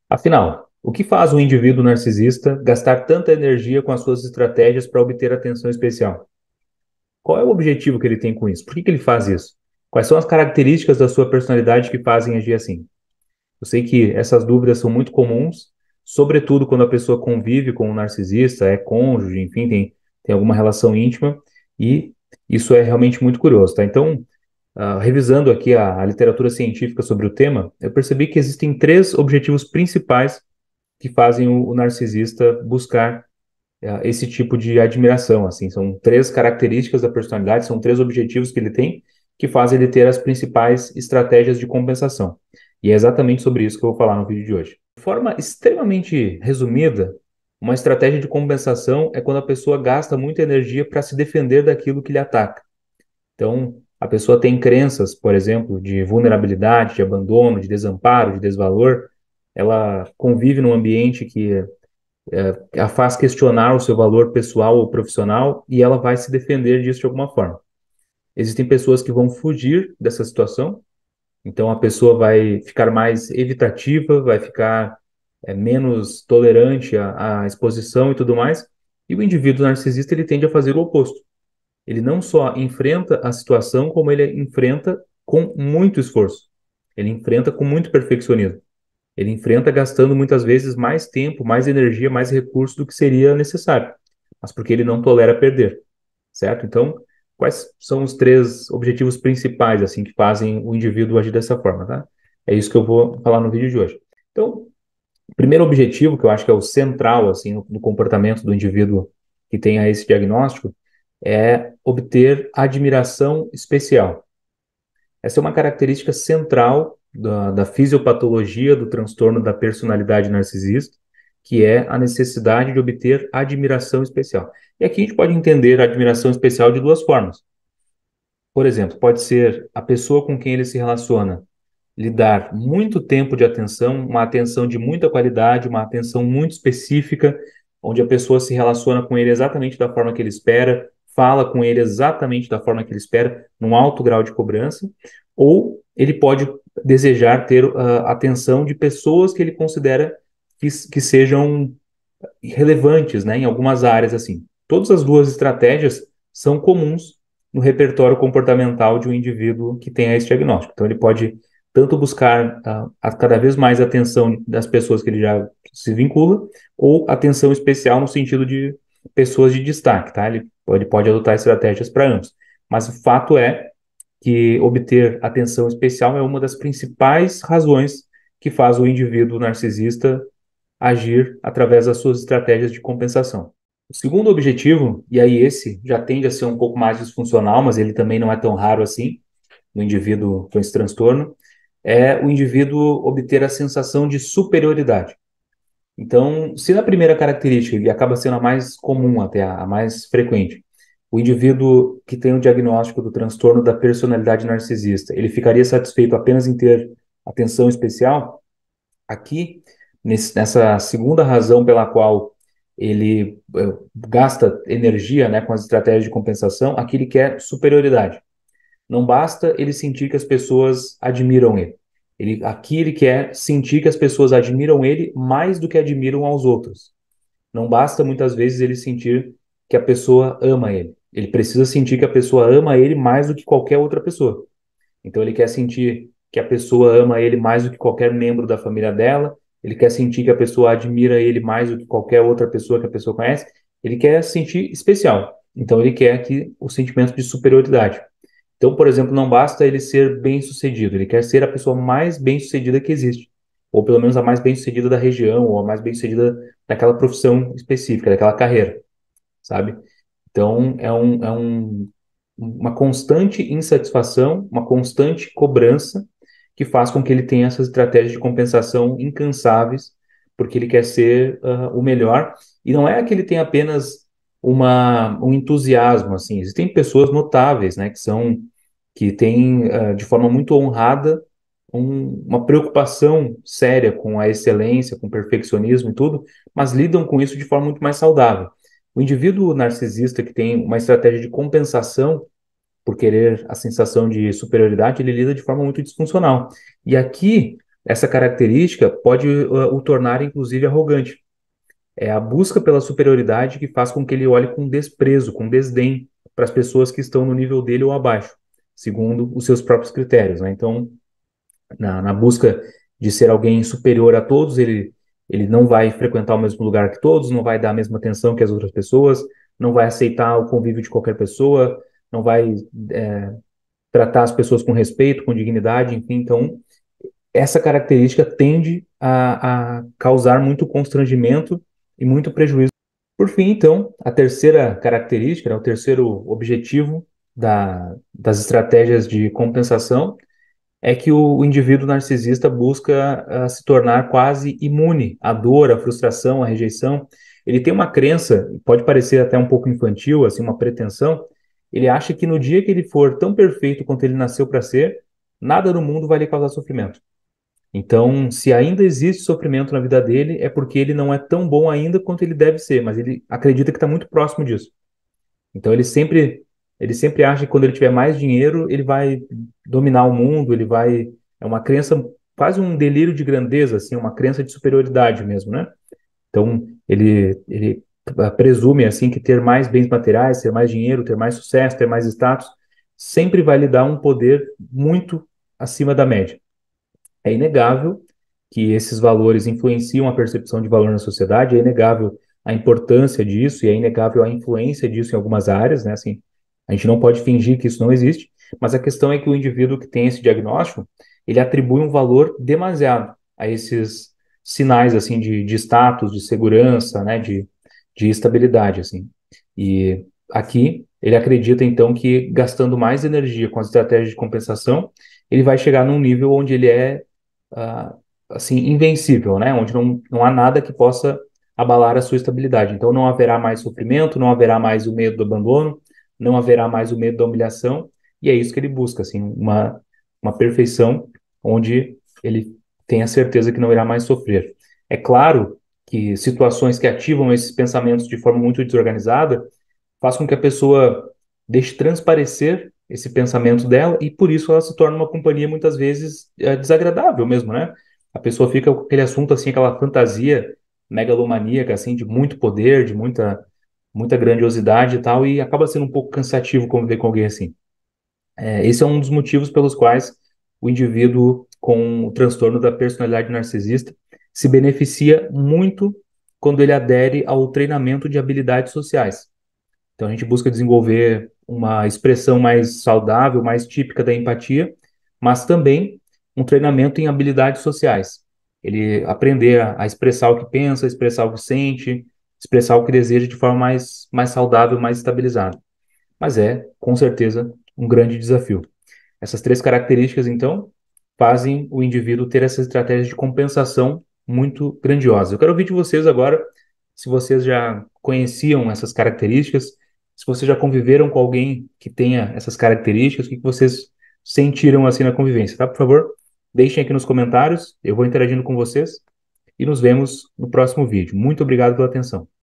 Afinal, o que faz um indivíduo narcisista gastar tanta energia com as suas estratégias para obter atenção especial? Qual é o objetivo que ele tem com isso? Por que ele faz isso? Quais são as características da sua personalidade que fazem agir assim? Eu sei que essas dúvidas são muito comuns, sobretudo quando a pessoa convive com um narcisista, é cônjuge, enfim, tem alguma relação íntima, e isso é realmente muito curioso, tá? Então, revisando aqui a literatura científica sobre o tema, eu percebi que existem três objetivos principais que fazem o narcisista buscar esse tipo de admiração, assim, são três características da personalidade, são três objetivos que ele tem que fazem ele ter as principais estratégias de compensação. E é exatamente sobre isso que eu vou falar no vídeo de hoje. De forma extremamente resumida, uma estratégia de compensação é quando a pessoa gasta muita energia para se defender daquilo que lhe ataca. Então, a pessoa tem crenças, por exemplo, de vulnerabilidade, de abandono, de desamparo, de desvalor. Ela convive num ambiente que a faz questionar o seu valor pessoal ou profissional e ela vai se defender disso de alguma forma. Existem pessoas que vão fugir dessa situação, então a pessoa vai ficar mais evitativa, vai ficar menos tolerante à exposição e tudo mais. E o indivíduo narcisista ele tende a fazer o oposto. Ele não só enfrenta a situação, como ele enfrenta com muito esforço. Ele enfrenta com muito perfeccionismo. Ele enfrenta gastando muitas vezes mais tempo, mais energia, mais recursos do que seria necessário, mas porque ele não tolera perder, certo? Então, quais são os três objetivos principais assim que fazem o indivíduo agir dessa forma, tá? É isso que eu vou falar no vídeo de hoje. Então, o primeiro objetivo, que eu acho que é o central assim no comportamento do indivíduo que tenha esse diagnóstico, é obter admiração especial. Essa é uma característica central da fisiopatologia do transtorno da personalidade narcisista, que é a necessidade de obter admiração especial. E aqui a gente pode entender a admiração especial de duas formas. Por exemplo, pode ser a pessoa com quem ele se relaciona lhe dar muito tempo de atenção, uma atenção de muita qualidade, uma atenção muito específica, onde a pessoa se relaciona com ele exatamente da forma que ele espera, fala com ele exatamente da forma que ele espera, num alto grau de cobrança, ou ele pode desejar ter a atenção de pessoas que ele considera que sejam relevantes, né, em algumas áreas assim. Todas as duas estratégias são comuns no repertório comportamental de um indivíduo que tenha esse diagnóstico. Então, ele pode tanto buscar a cada vez mais atenção das pessoas que ele já se vincula, ou atenção especial no sentido de pessoas de destaque, tá? Ele pode adotar estratégias para ambos. Mas o fato é que obter atenção especial é uma das principais razões que faz o indivíduo narcisista agir através das suas estratégias de compensação. O segundo objetivo, e aí esse já tende a ser um pouco mais disfuncional, mas ele também não é tão raro assim no indivíduo com esse transtorno, é o indivíduo obter a sensação de superioridade. Então, se na primeira característica, ele acaba sendo a mais comum até, a mais frequente, o indivíduo que tem o diagnóstico do transtorno da personalidade narcisista, ele ficaria satisfeito apenas em ter atenção especial? Aqui, nessa segunda razão pela qual ele gasta energia, né, com as estratégias de compensação, aqui ele quer superioridade. Não basta ele sentir que as pessoas admiram ele. Aqui ele quer sentir que as pessoas admiram ele mais do que admiram aos outros. Não basta muitas vezes ele sentir que a pessoa ama ele. Ele precisa sentir que a pessoa ama ele mais do que qualquer outra pessoa. Então ele quer sentir que a pessoa ama ele mais do que qualquer membro da família dela, ele quer sentir que a pessoa admira ele mais do que qualquer outra pessoa que a pessoa conhece, ele quer se sentir especial. Então ele quer que o sentimento de superioridade. Então, por exemplo, não basta ele ser bem-sucedido, ele quer ser a pessoa mais bem-sucedida que existe, ou pelo menos a mais bem-sucedida da região, ou a mais bem-sucedida daquela profissão específica, daquela carreira, sabe? Então, uma constante insatisfação, uma constante cobrança que faz com que ele tenha essas estratégias de compensação incansáveis, porque ele quer ser o melhor. E não é que ele tem apenas um entusiasmo, assim. Existem pessoas notáveis, né, que têm de forma muito honrada uma preocupação séria com a excelência, com o perfeccionismo e tudo, mas lidam com isso de forma muito mais saudável. O indivíduo narcisista que tem uma estratégia de compensação por querer a sensação de superioridade, ele lida de forma muito disfuncional. E aqui essa característica pode o tornar, inclusive, arrogante. É a busca pela superioridade que faz com que ele olhe com desprezo, com desdém para as pessoas que estão no nível dele ou abaixo, segundo os seus próprios critérios, né? Então, na busca de ser alguém superior a todos, ele não vai frequentar o mesmo lugar que todos, não vai dar a mesma atenção que as outras pessoas, não vai aceitar o convívio de qualquer pessoa, não vai tratar as pessoas com respeito, com dignidade, enfim. Então, essa característica tende a causar muito constrangimento e muito prejuízo. Por fim, então, a terceira característica, né, o terceiro objetivo das estratégias de compensação é que o indivíduo narcisista busca se tornar quase imune à dor, à frustração, à rejeição. Ele tem uma crença, pode parecer até um pouco infantil, assim, uma pretensão. Ele acha que no dia que ele for tão perfeito quanto ele nasceu para ser, nada no mundo vai lhe causar sofrimento. Então, se ainda existe sofrimento na vida dele, é porque ele não é tão bom ainda quanto ele deve ser, mas ele acredita que está muito próximo disso. Então, ele sempre acha que quando ele tiver mais dinheiro, ele vai dominar o mundo, ele vai. É uma crença, quase um delírio de grandeza, assim, uma crença de superioridade mesmo, né? Então, ele presume, assim, que ter mais bens materiais, ter mais dinheiro, ter mais sucesso, ter mais status, sempre vai lhe dar um poder muito acima da média. É inegável que esses valores influenciam a percepção de valor na sociedade, é inegável a importância disso e é inegável a influência disso em algumas áreas, né? Assim, a gente não pode fingir que isso não existe, mas a questão é que o indivíduo que tem esse diagnóstico, ele atribui um valor demasiado a esses sinais, assim, de status, de segurança, né? De estabilidade, assim. E aqui ele acredita, então, que gastando mais energia com as estratégias de compensação, ele vai chegar num nível onde ele é ah, assim, invencível, né? Onde não há nada que possa abalar a sua estabilidade. Então não haverá mais sofrimento, não haverá mais o medo do abandono, não haverá mais o medo da humilhação, e é isso que ele busca, assim, uma perfeição onde ele tem a certeza que não irá mais sofrer. É claro que situações que ativam esses pensamentos de forma muito desorganizada faz com que a pessoa deixe transparecer esse pensamento dela e por isso ela se torna uma companhia muitas vezes desagradável mesmo, né? A pessoa fica com aquele assunto assim, aquela fantasia megalomaníaca assim de muito poder, de muita grandiosidade e tal e acaba sendo um pouco cansativo conviver com alguém assim. Esse é um dos motivos pelos quais o indivíduo com o transtorno da personalidade narcisista se beneficia muito quando ele adere ao treinamento de habilidades sociais. Então a gente busca desenvolver uma expressão mais saudável, mais típica da empatia, mas também um treinamento em habilidades sociais. Ele aprender a expressar o que pensa, expressar o que sente, expressar o que deseja de forma mais saudável, mais estabilizada. Mas é, com certeza, um grande desafio. Essas três características, então, fazem o indivíduo ter essa estratégia de compensação muito grandiosa. Eu quero ouvir de vocês agora se vocês já conheciam essas características, se vocês já conviveram com alguém que tenha essas características, o que vocês sentiram assim na convivência, tá? Por favor, deixem aqui nos comentários, eu vou interagindo com vocês e nos vemos no próximo vídeo. Muito obrigado pela atenção.